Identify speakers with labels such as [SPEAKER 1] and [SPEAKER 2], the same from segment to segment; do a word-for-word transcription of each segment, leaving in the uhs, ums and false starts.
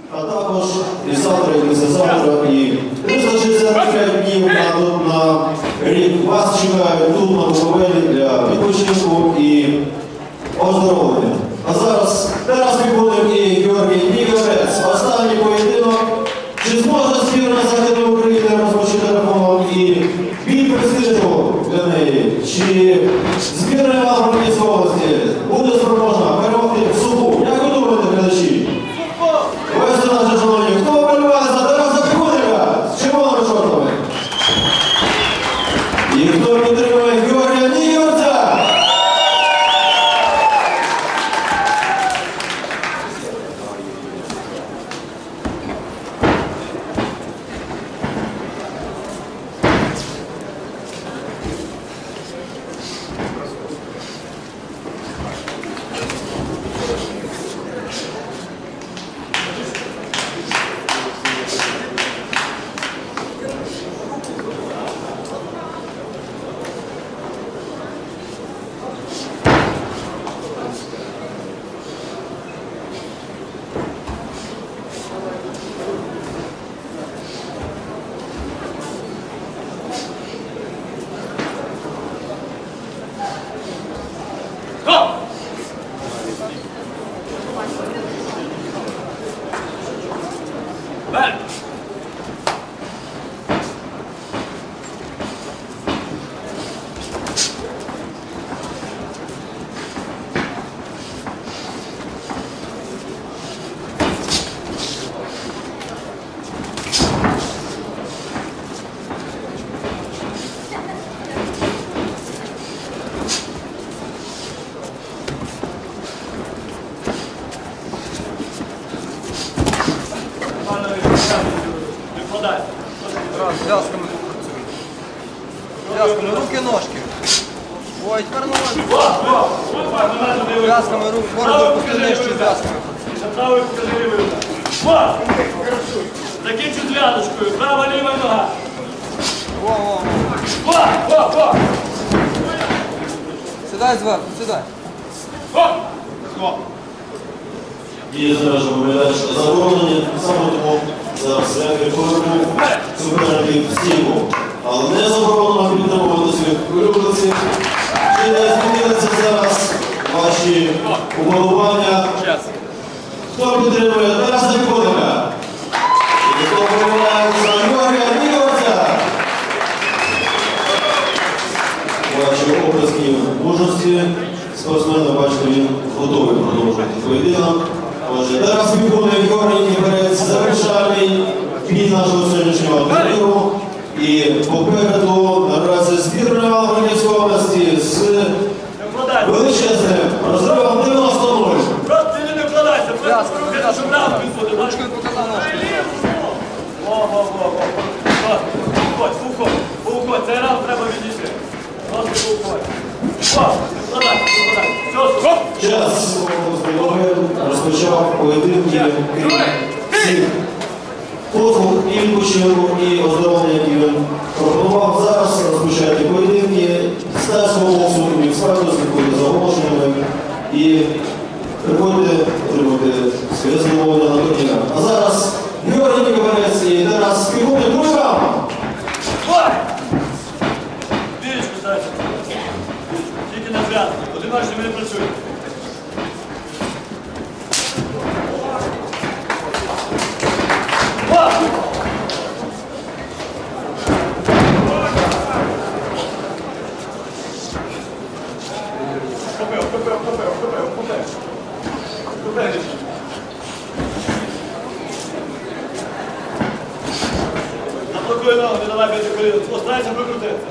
[SPEAKER 1] А також і завтра, і післязавтра, і триста шістдесят п'ять днів на, на рік вас чекають тут на Буковелі для відпочинку і оздоровлення. А зараз Тарас Пікулик і Георгій Ніговець. Останній поєдинок. Чи зможе збірна Західної України розпочати рахунок і бій престижу для неї? Чи збірна Івано-Франківської області буде спроможна перемогти в суху? Як ви думаєте, глядачі? Ось це наше шановні. Хто вболіває за Тараса Пікулика з червоними шортами? І хто підтримує Георгія Ніговця?
[SPEAKER 2] Зв'язками працюють. Зв'язками руки, ножки. Ой, тепер ноги. Зв'язками рук, морду пусти нижче зв'язками.
[SPEAKER 3] Правою покажи лівою. Во! Закінчу зв'язочкою. Права, ліва нога.
[SPEAKER 2] Во, во,
[SPEAKER 3] Во! Во! Во!
[SPEAKER 2] сідай зверху, сідай.
[SPEAKER 3] Во!
[SPEAKER 1] І зараз виглядаєш заборонені, саме тому зараз рефері повернув суперників в стійку. Але не заборонено підтримувати своїх улюбленців. Чи не змінилися зараз ваші уподобання? Хто підтримує Тараса Пікулика? І хто вболіває за Георгія Ніговця? Ваші обласні мужності. Спортсмени, бачите, він готовий продовжувати поєдинок. Отже, Тарас Пікулик, Георгій Ніговець, завершальний бій нашого сьогоднішнього турніру. І попереду наразі збірна Івано-Франківської області з величезним розривом дев'яносто нуль.
[SPEAKER 3] Просто не вкладайся, просто руки, щоб нам підходить.
[SPEAKER 2] Ручкою показав ножки.
[SPEAKER 3] Во-во-во. Уходь, уходь, уходь. Цей раз треба відійти. Просто уходь. Во, не вкладайся, не вкладайся. Все, все.
[SPEAKER 1] Час розпочав поєдинки всіх послуг і відпочинку, і оздоровлення, які він пропонував. Зараз розпочаті поєдинки стайського боксу і справді слідкуйте за оголошеннями і приходьте отримати своє задоволення на турнірах. А зараз Георгій Ніговець і Тарас Пікулик. Друзі вам!
[SPEAKER 3] Ой! Вірочку, дайте. Тільки не зв'язано. Одиночні ми не працюємо. Заблокуй ногу, не давай бити коліно. Постарайся прикрутитися.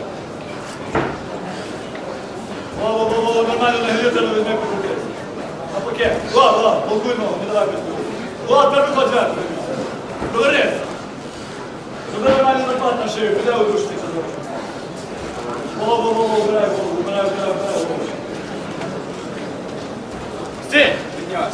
[SPEAKER 3] Во-во-во, нормально не гріти, але візьми прикрутитися. Навпаки. Влад, Влад, блокуй ногу, не давай бити коліно. Влад, тепер виходь вверх. Повернись. Зроби нормальний напад на шию, піде у душці. Во-во-во, вбирай голову, вбирай, вбирай, вбирай голову. Стій! Піднявайся.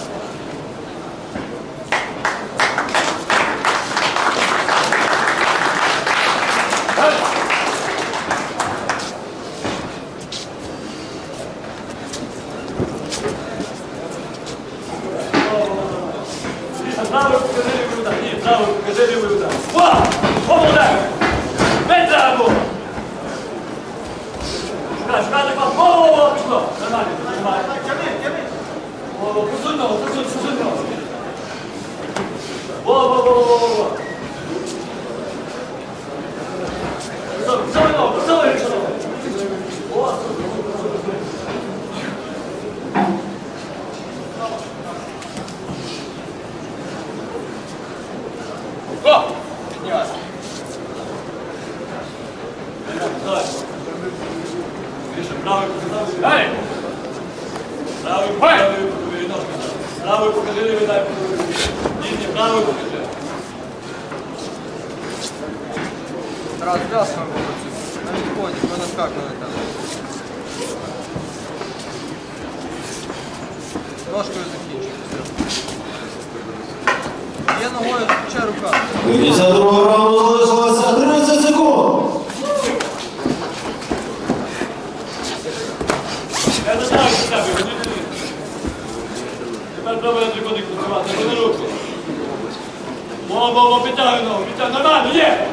[SPEAKER 3] Правий покажи лівий удар. Ні, правий покажи лівий удар. О! О, молодець! Бить треба було! Шукай, шукай так вас. О, пішло. Нормально, нормально. О, посунь ногу, посунь, посунь ногу. О, о, о, о, о, о. Посунь ногу, посунь ногу. О, О! Піднялась. Давай. Гриша, правий показав. Дай! Правий, правий, відножка. Правий покажи, лівий дай. Ні, ні, правий покажи.
[SPEAKER 2] Тарас, зв'язками попрацюй. На відході, ми наскакали там. Ножкою закінчуємо. Є ногою, ще рука.
[SPEAKER 1] п'ятдесят другого раунду залишилося тридцять секунд.
[SPEAKER 3] Я не знаю, що тебе, вони не лізуть. Тепер треба на трикутник працювати, вони руку. Во, во, во, підтягуй ногу, підтягуй, нормально, є!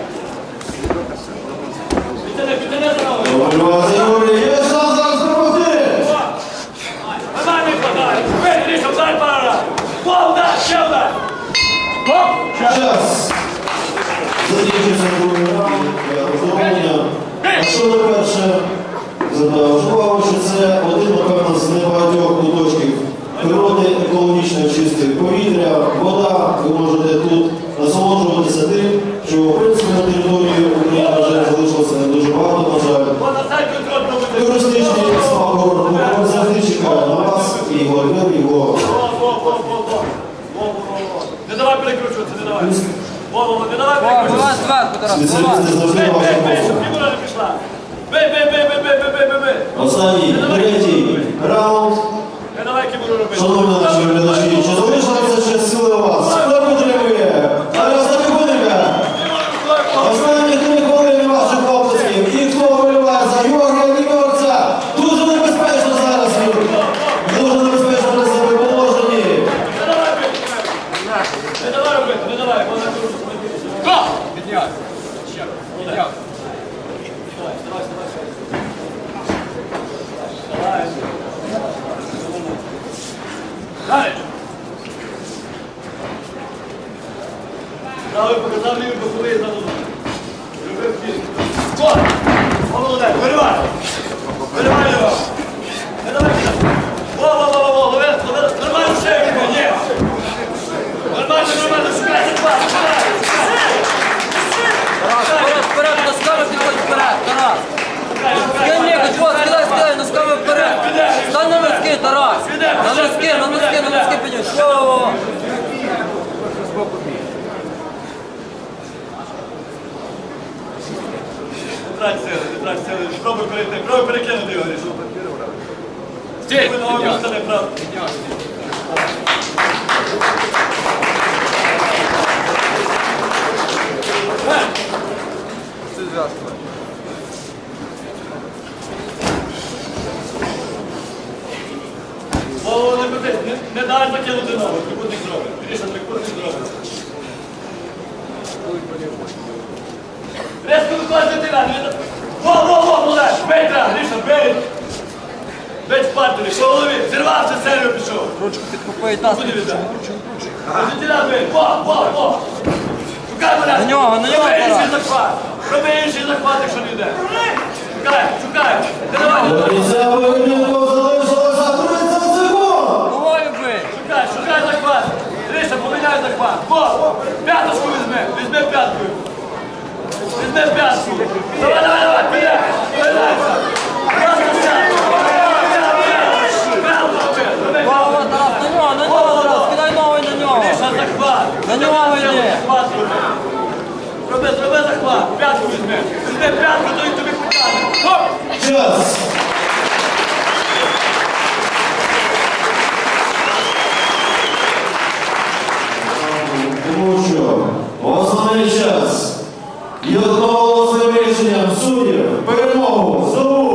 [SPEAKER 3] Підтягни, підтягни за ногу.
[SPEAKER 1] Добрий Юрій, є шанс зараз перемогти.
[SPEAKER 3] Нормально вкладай, вийди, Гриша, вдарь пару раз. Во, удар, ще удар. Оп, ще.
[SPEAKER 1] Час. Закінчився другий раунд для оздоровлення. А що не перше? Звертаю увагу, що це один, напевно, з небагатьох куточків природи екологічно чистих повітря, вода. Ви можете тут насолоджуватися тим, що в принципі на території України вже залишилося не дуже багато, на жаль.
[SPEAKER 3] Во, на сайт контроль проведи.
[SPEAKER 1] Туристичний смакород завжди чекає на вас і його двір, його.
[SPEAKER 3] Во, во, во, во, во. Во, во, во, во. Не давай перекручуватися, не давай. Во, во, во, не давай
[SPEAKER 2] О,
[SPEAKER 3] перекручуватися.
[SPEAKER 2] вилазь зверху, Тарас, вилазь.
[SPEAKER 1] Спеціалісти завжди
[SPEAKER 3] Бей,
[SPEAKER 1] на
[SPEAKER 3] бей,
[SPEAKER 1] вашу
[SPEAKER 3] бей, щоб
[SPEAKER 1] послугу.
[SPEAKER 3] фігура не пішла. Бей, бей, бей, бей, бей, бей, бей, бей.
[SPEAKER 1] Останній, третій раунд.
[SPEAKER 3] Не давай кібуру робити.
[SPEAKER 1] Шановні наші глядачі, чи залишилося ще сили у вас? Хто підтримує? Тарас Тихоненка. Останні три хвилини ваших оплесків. І хто вболіває за Георгія Німорця? Дуже небезпечно зараз він. Дуже небезпечно для себе положені.
[SPEAKER 3] Не давай робити. Не давай робити, не давай. Вона дуже смерть. Го! Підняй. Ще. Підняй. Давай, давай, давай. Давай. Далі. Правий показав лівий боковий за ногу. Любив кіт. О! О, молодець, виривай. Виривай його. Не давай кіт. О, о, о, о, лови, лови. Нормально шею, ні. Нормально, нормально, шукай, шукай, шукай.
[SPEAKER 2] Тарас, вперед, вперед, носками підходь вперед, Тарас.
[SPEAKER 3] Шукай, шукай.
[SPEAKER 2] Скинь лікоть, вот, скидай, скидай, носками вперед. Стань на носки, Тарас. На носки, на носки, на носки підняй. Во-во-во.
[SPEAKER 3] Не трать сили, не трать сили. Пробуй перейти, пробуй перекинути його. Стій! Ви ногою стане право.
[SPEAKER 2] Це зв'язку.
[SPEAKER 3] О, не крути, не, не дай закинути ногу, трикутник зробить. Гріша, трикутник зробить. Резко викладай дитина, не дай. Во, во, во, молодець, бей треба, Гріша, бей. Бей в партері, по голові, зірвався, серію пішов.
[SPEAKER 2] Ручку підхопи і таз.
[SPEAKER 3] Куди віддай? Дитина бей, во, во, во. Шукай мене.
[SPEAKER 2] На нього, на нього,
[SPEAKER 3] Роби інший
[SPEAKER 2] Тарас.
[SPEAKER 3] захват. Роби інший захват, якщо не йде. Шукай, шукай. Не давай, не давай.
[SPEAKER 1] Кінця поєдинку залишилося тридцять секунд.
[SPEAKER 2] Головою бий.
[SPEAKER 3] Шукай, шукай захват. Гриша, поміняй захват. Во, п'яточку візьми, візьми п'ятку. Візьми п'ятку. Давай, давай, давай, піде. Поєднайся. Просто п'ятку. П'ятку роби. Роби
[SPEAKER 2] Во-во, Тарас, на нього, на нього, Тарас, кидай ногу і на нього.
[SPEAKER 3] Гриша, захват.
[SPEAKER 2] На нього йди.
[SPEAKER 3] Захват роби. Роби, зроби захват. П'ятку візьми. Візьми п'ятку, то й тобі потягне. Хоп!
[SPEAKER 1] Час. Тому що основний час і одноголосним рішенням суддів перемогу здобув